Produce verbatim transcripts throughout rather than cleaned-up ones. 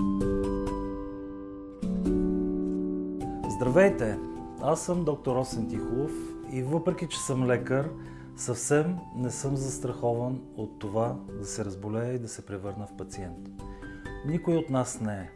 Здравейте! Аз съм доктор Росен Тихолов и въпреки, че съм лекар, съвсем не съм застрахован от това да се разболея и да се превърна в пациент. Никой от нас не е.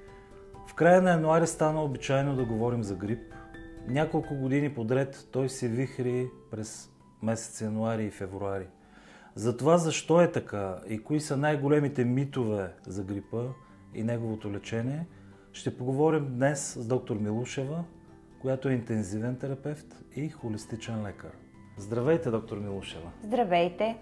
В края на януари стана обичайно да говорим за грип. Няколко години подред той се вихри през месец януари и февруари. За това защо е така и кои са най-големите митове за грипа и неговото лечение, ще поговорим днес с доктор Милушева, която е интензивен терапевт и холистичен лекар. Здравейте, доктор Милушева! Здравейте!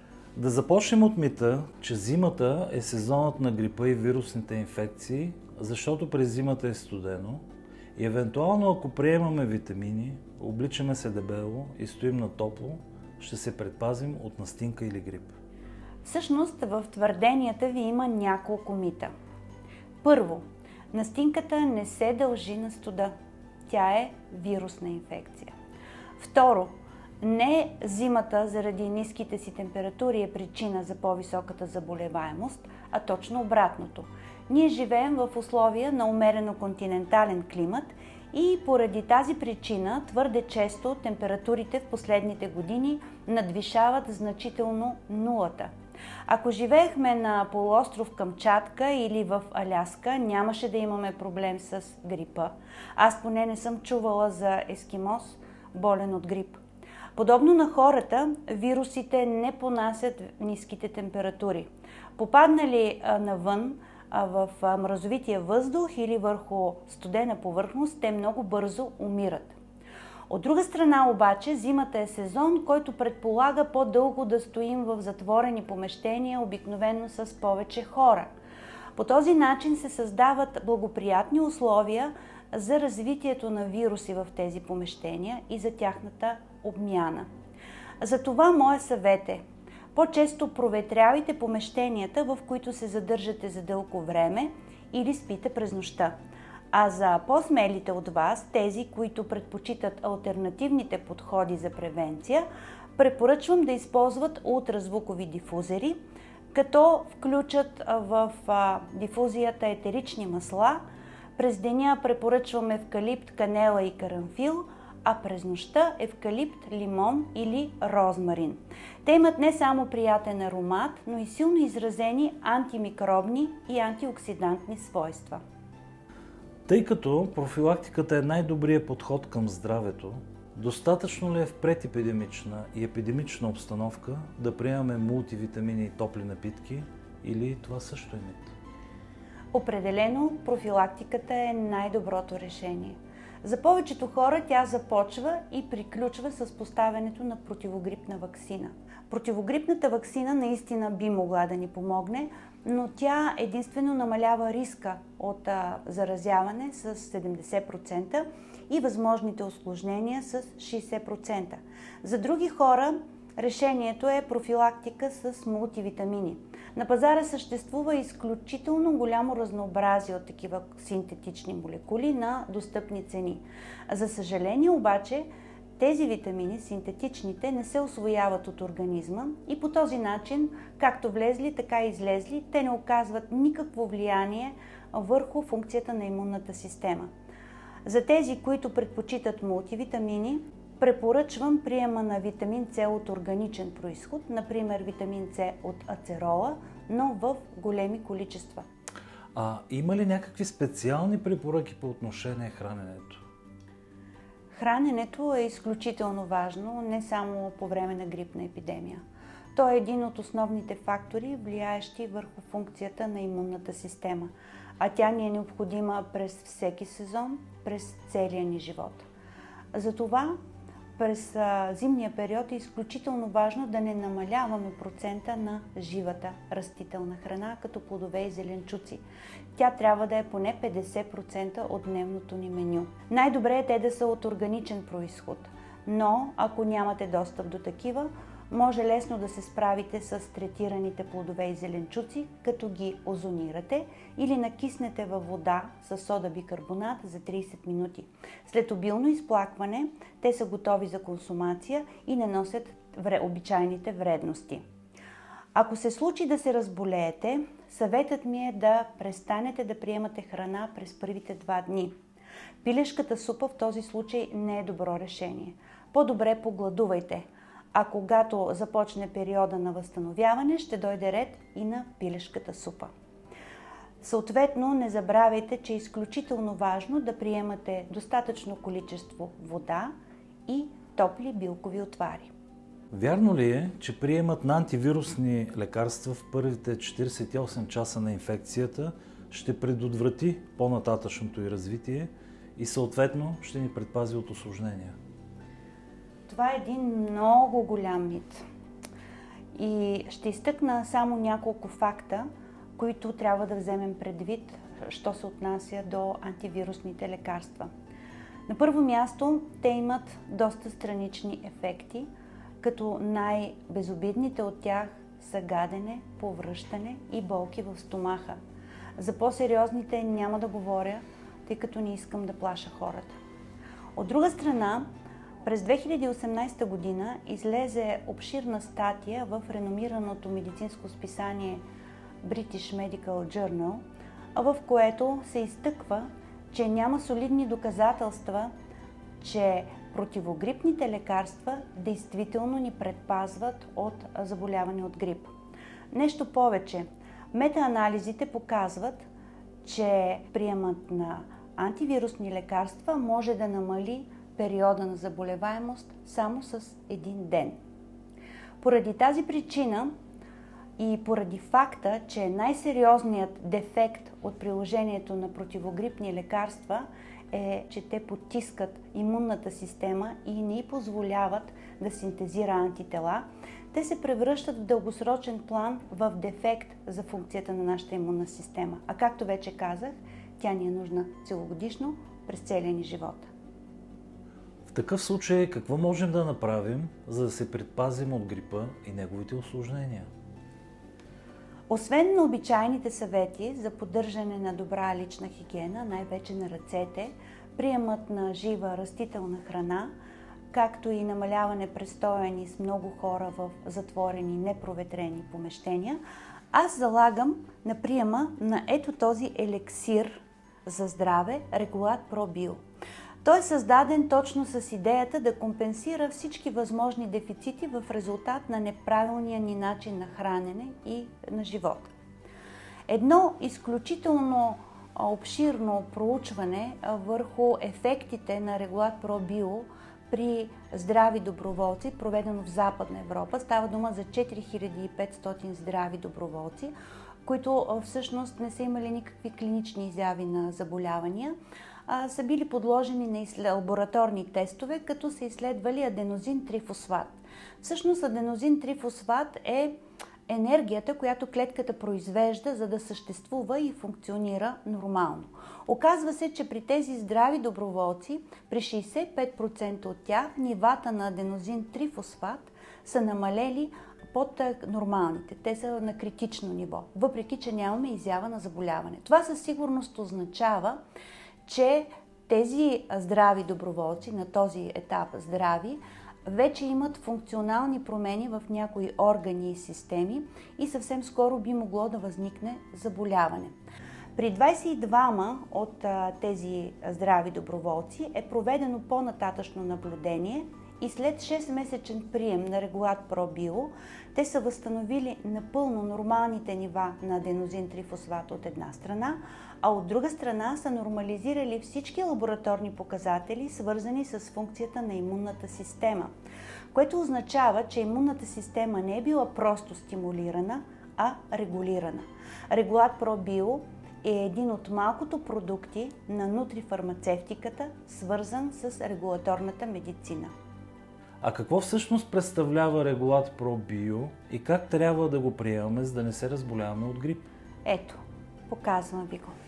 Да започнем от мита, че зимата е сезонът на грипа и вирусните инфекции, защото през зимата е студено и евентуално ако приемаме витамини, обличаме се дебело и стоим на топло, ще се предпазим от настинка или грип. Всъщност в твърденията ви има няколко мита. Първо, настинката не се дължи на студа. Тя е вирусна инфекция. Второ, не зимата заради ниските си температури е причина за по-високата заболеваемост, а точно обратното. Ние живеем в условия на умерено континентален климат и поради тази причина твърде често температурите в последните години надвишават значително нулата. Ако живеехме на полуостров Камчатка или в Аляска, нямаше да имаме проблем с грипа. Аз поне не съм чувала за ескимос, болен от грип. Подобно на хората, вирусите не понасят ниските температури. Попаднали навън в мразовития въздух или върху студена повърхност, те много бързо умират. От друга страна обаче, зимата е сезон, който предполага по-дълго да стоим в затворени помещения, обикновено с повече хора. По този начин се създават благоприятни условия за развитието на вируси в тези помещения и за тяхната обмяна. Затова моя съвет е: по-често проветрявайте помещенията, в които се задържате за дълго време или спите през нощта. А за по-смелите от вас, тези, които предпочитат алтернативните подходи за превенция, препоръчвам да използват ултразвукови дифузери, като включат в дифузията етерични масла. През деня препоръчвам евкалипт, канела и карамфил, а през нощта евкалипт, лимон или розмарин. Те имат не само приятен аромат, но и силно изразени антимикробни и антиоксидантни свойства. Тъй като профилактиката е най-добрият подход към здравето, достатъчно ли е в предепидемична и епидемична обстановка да приемаме мултивитамини и топли напитки, или това също е мит? Определено профилактиката е най-доброто решение. За повечето хора тя започва и приключва с поставянето на противогрипна ваксина. Противогрипната ваксина наистина би могла да ни помогне, но тя единствено намалява риска от а, заразяване с седемдесет процента и възможните усложнения с шейсет процента. За други хора решението е профилактика с мултивитамини. На пазара съществува изключително голямо разнообразие от такива синтетични молекули на достъпни цени. За съжаление обаче, тези витамини, синтетичните, не се усвояват от организма и по този начин, както влезли, така и излезли, те не оказват никакво влияние върху функцията на имунната система. За тези, които предпочитат мултивитамини, препоръчвам приема на витамин С от органичен произход, например витамин С от ацерола, но в големи количества. А има ли някакви специални препоръки по отношение храненето? Храненето е изключително важно, не само по време на грипна епидемия. То е един от основните фактори, влияещи върху функцията на имунната система, а тя ни е необходима през всеки сезон, през целия ни живот. Затова през зимния период е изключително важно да не намаляваме процента на живата растителна храна, като плодове и зеленчуци. Тя трябва да е поне петдесет процента от дневното ни меню. Най-добре е те да са от органичен произход, но ако нямате достъп до такива, може лесно да се справите с третираните плодове и зеленчуци, като ги озонирате или накиснете във вода с сода бикарбонат за трийсет минути. След обилно изплакване те са готови за консумация и не носят обичайните вредности. Ако се случи да се разболеете, съветът ми е да престанете да приемате храна през първите два дни. Пилешката супа в този случай не е добро решение. По-добре погладувайте, а когато започне периода на възстановяване, ще дойде ред и на пилешката супа. Съответно, не забравяйте, че е изключително важно да приемате достатъчно количество вода и топли билкови отвари. Вярно ли е, че приемът на антивирусни лекарства в първите четиридесет и осем часа на инфекцията ще предотврати по-нататъчното й развитие и съответно ще ни предпази от осложнения? Това е един много голям мит. И ще изтъкна само няколко факта, които трябва да вземем предвид, що се отнася до антивирусните лекарства. На първо място, те имат доста странични ефекти, като най-безобидните от тях са гадене, повръщане и болки в стомаха. За по-сериозните няма да говоря, тъй като не искам да плаша хората. От друга страна, през две хиляди и осемнадесета година излезе обширна статия в реномираното медицинско списание British Medical Journal, в което се изтъква, че няма солидни доказателства, че противогрипните лекарства действително ни предпазват от заболяване от грип. Нещо повече, метаанализите показват, че приемът на антивирусни лекарства може да намали периода на заболеваемост само с един ден. Поради тази причина и поради факта, че най-сериозният дефект от приложението на противогрипни лекарства е, че те потискат имунната система и не й позволяват да синтезира антитела, те се превръщат в дългосрочен план в дефект за функцията на нашата имунна система. А както вече казах, тя ни е нужна целогодишно през целия ни живот. В такъв случай какво можем да направим, за да се предпазим от грипа и неговите осложнения? Освен на обичайните съвети за поддържане на добра лична хигиена, най-вече на ръцете, приемът на жива растителна храна, както и намаляване престоя ни с много хора в затворени, непроветрени помещения, аз залагам на приема на ето този елексир за здраве Регулат Про Био. Той е създаден точно с идеята да компенсира всички възможни дефицити в резултат на неправилния ни начин на хранене и на живот. Едно изключително обширно проучване върху ефектите на Регулат Про Био при здрави доброволци, проведено в Западна Европа. Става дума за четири хиляди и петстотин здрави доброволци, които всъщност не са имали никакви клинични изяви на заболявания, а са били подложени на лабораторни тестове, като са изследвали аденозин трифосфат. Всъщност аденозин трифосфат е енергията, която клетката произвежда, за да съществува и функционира нормално. Оказва се, че при тези здрави доброволци, при шейсет и пет процента от тях, нивата на аденозин трифосфат са намалели под нормалните. Те са на критично ниво, въпреки че нямаме изява на заболяване. Това със сигурност означава, че тези здрави доброволци, на този етап здрави, вече имат функционални промени в някои органи и системи и съвсем скоро би могло да възникне заболяване. При двадесет и двама от а, тези здрави доброволци е проведено по-нататъчно наблюдение и след шестмесечен прием на Регулат Про Био те са възстановили напълно нормалните нива на аденозин трифосфат от една страна, а от друга страна са нормализирали всички лабораторни показатели, свързани с функцията на имунната система, което означава, че имунната система не е била просто стимулирана, а регулирана. Регулат Про Био е един от малкото продукти на нутрифармацевтиката, свързан с регулаторната медицина. А какво всъщност представлява Регулат Про Био и как трябва да го приемаме, за да не се разболяваме от грип? Ето, показвам ви го.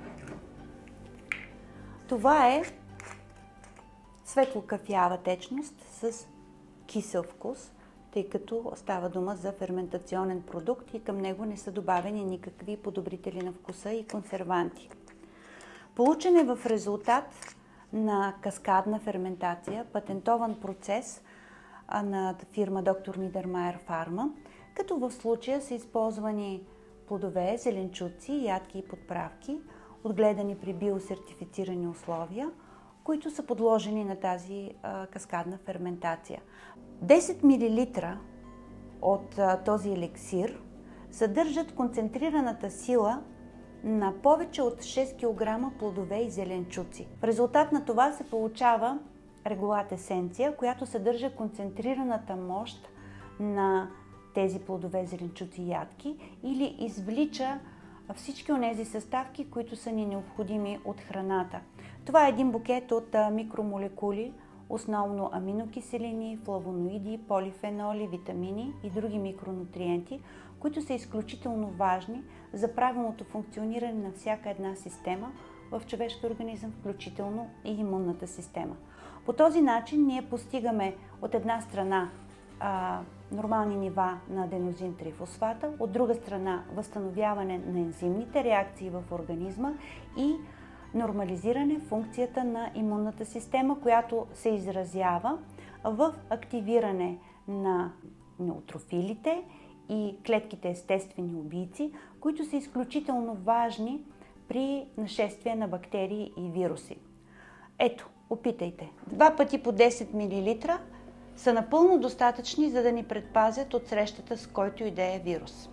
Това е светло-кафява течност с кисел вкус, тъй като става дума за ферментационен продукт и към него не са добавени никакви подобрители на вкуса и консерванти. Получен е в резултат на каскадна ферментация, патентован процес на фирма доктор Нидермайер Фарма, като в случая са използвани плодове, зеленчуци, ядки и подправки, отгледани при биосертифицирани условия, които са подложени на тази а, каскадна ферментация. десет милилитра от а, този еликсир съдържат концентрираната сила на повече от шест килограма плодове и зеленчуци. В резултат на това се получава Регулат есенция, която съдържа концентрираната мощ на тези плодове, зеленчуци и ядки или извлича всички онези съставки, които са ни необходими от храната. Това е един букет от микромолекули, основно аминокиселини, флавоноиди, полифеноли, витамини и други микронутриенти, които са изключително важни за правилното функциониране на всяка една система в човешкия организъм, включително и имунната система. По този начин ние постигаме от една страна а, нормални нива на аденозин трифосфата, от друга страна възстановяване на ензимните реакции в организма и нормализиране функцията на имунната система, която се изразява в активиране на неутрофилите и клетките естествени убийци, които са изключително важни при нашествие на бактерии и вируси. Ето, опитайте. Два пъти по десет милилитра са напълно достатъчни, за да ни предпазят от срещата с който и да е вирус.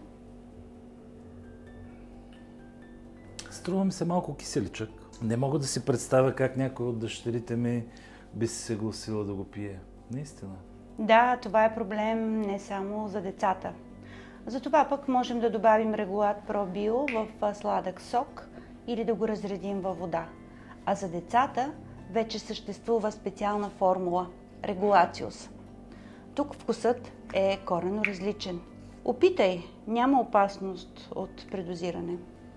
Струва ми се малко киселичък. Не мога да си представя как някой от дъщерите ми би се съгласила да го пие. Наистина. Да, това е проблем не само за децата. Затова пък можем да добавим Регулат Пробио в сладък сок или да го разредим във вода. А за децата вече съществува специална формула – Регулациус. Тук вкусът е коренно различен. Опитай, няма опасност от предозиране.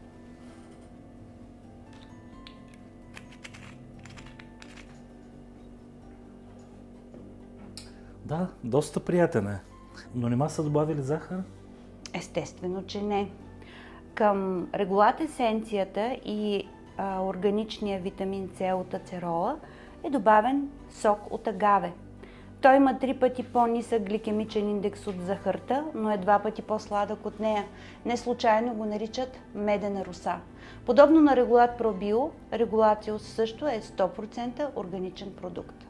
Да, доста приятен е. Но нима са добавили захар? Естествено, че не. Към Регулат есенцията и а, органичния витамин С от ацерола е добавен сок от агаве. Той има три пъти по-нисък гликемичен индекс от захарта, но е два пъти по-сладък от нея. Не случайно го наричат медена роса. Подобно на Регулат Пробио, Регулациус също е сто процента органичен продукт.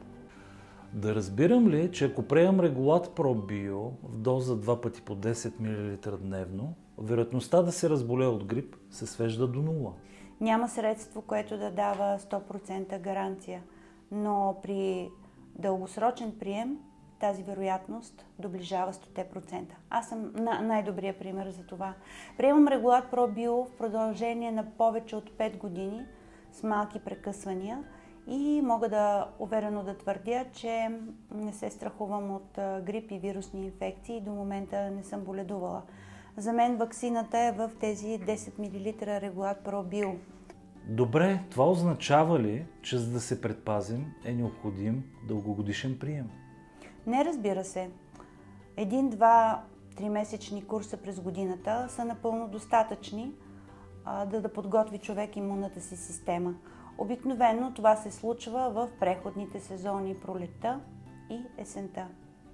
Да разбирам ли, че ако приемам Регулат Пробио в доза два пъти по десет милилитра дневно, вероятността да се разболея от грип се свежда до нула? Няма средство, което да дава сто процента гаранция, но при дългосрочен прием тази вероятност доближава сто процента. Аз съм най-добрият пример за това. Приемам Регулат Пробио в продължение на повече от пет години с малки прекъсвания и мога да уверено да твърдя, че не се страхувам от грип и вирусни инфекции и до момента не съм боледувала. За мен ваксината е в тези десет милилитра Регулат Пробио. Добре, това означава ли, че за да се предпазим е необходим дългогодишен прием? Не, разбира се. Един, два, тримесечни курса през годината са напълно достатъчни а, да, да подготви човек имунната си система. Обикновено това се случва в преходните сезони пролетта и есента.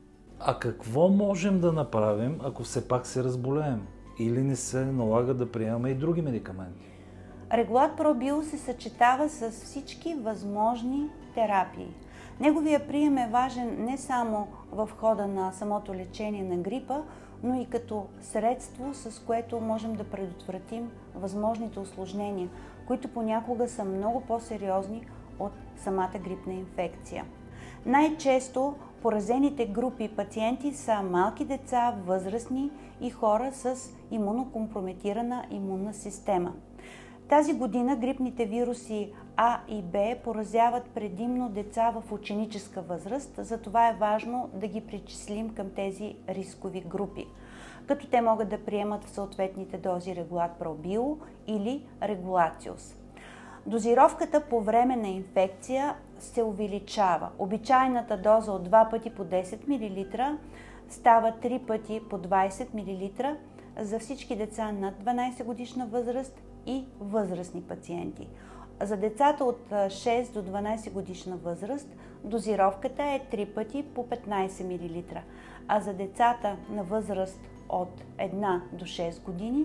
А какво можем да направим, ако все пак се разболеем? Или не се налага да приемаме и други медикаменти? Регулат Пробио се съчетава с всички възможни терапии. Неговия прием е важен не само в хода на самото лечение на грипа, но и като средство, с което можем да предотвратим възможните усложнения, които понякога са много по-сериозни от самата грипна инфекция. Най-често поразените групи пациенти са малки деца, възрастни и хора с имунокомпрометирана имунна система. Тази година грипните вируси А и Б поразяват предимно деца в ученическа възраст, затова е важно да ги причислим към тези рискови групи, като те могат да приемат в съответните дози Регулат Пробио или Регулациус. Дозировката по време на инфекция се увеличава. Обичайната доза от два пъти по десет милилитра става три пъти по двадесет милилитра за всички деца над дванадесет годишна възраст и възрастни пациенти. За децата от шест до дванадесет годишна възраст дозировката е три пъти по петнадесет милилитра, а за децата на възраст от една до шест години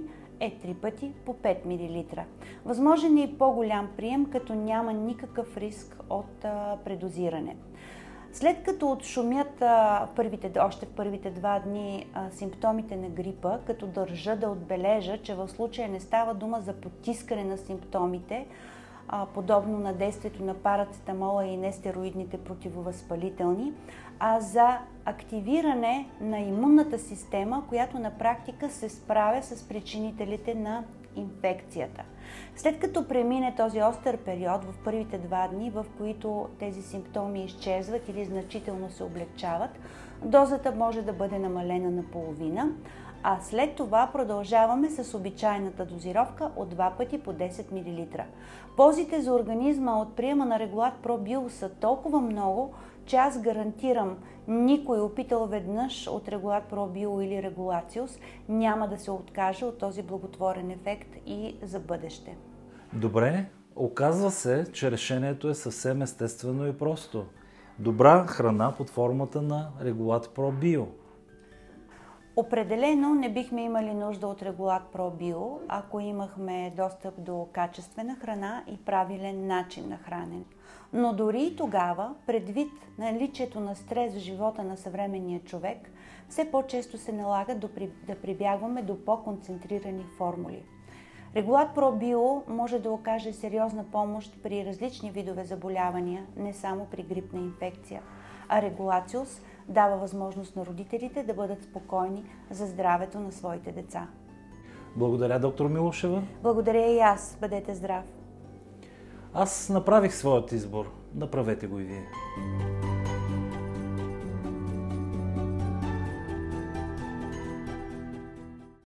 е три пъти по пет милилитра. Възможен е и по-голям прием, като няма никакъв риск от а, предозиране. След като отшумят а, първите, още в първите два дни а, симптомите на грипа, като държа да отбележа, че в случая не става дума за потискане на симптомите, а, подобно на действието на парацетамола и нестероидните противовъзпалителни, а за активиране на имунната система, която на практика се справя с причинителите на инфекцията. След като премине този остър период в първите два дни, в които тези симптоми изчезват или значително се облегчават, дозата може да бъде намалена на половина, а след това продължаваме с обичайната дозировка от два пъти по десет милилитра. Ползите за организма от приема на Регулат Про Био са толкова много, че аз гарантирам, никой опитал веднъж от Регулат Про Био или Регулациус няма да се откаже от този благотворен ефект и за бъдеще. Добре, оказва се, че решението е съвсем естествено и просто. Добра храна под формата на Регулат Про Био. Определено не бихме имали нужда от Регулат Про Био, ако имахме достъп до качествена храна и правилен начин на хранене. Но дори и тогава, предвид наличието на стрес в живота на съвременния човек, все по-често се налага да прибягваме до по-концентрирани формули. Регулат Про Био може да окаже сериозна помощ при различни видове заболявания, не само при грипна инфекция, а Регулациус дава възможност на родителите да бъдат спокойни за здравето на своите деца. Благодаря, доктор Милушева. Благодаря и аз. Бъдете здрав! Аз направих своят избор. Направете го и вие.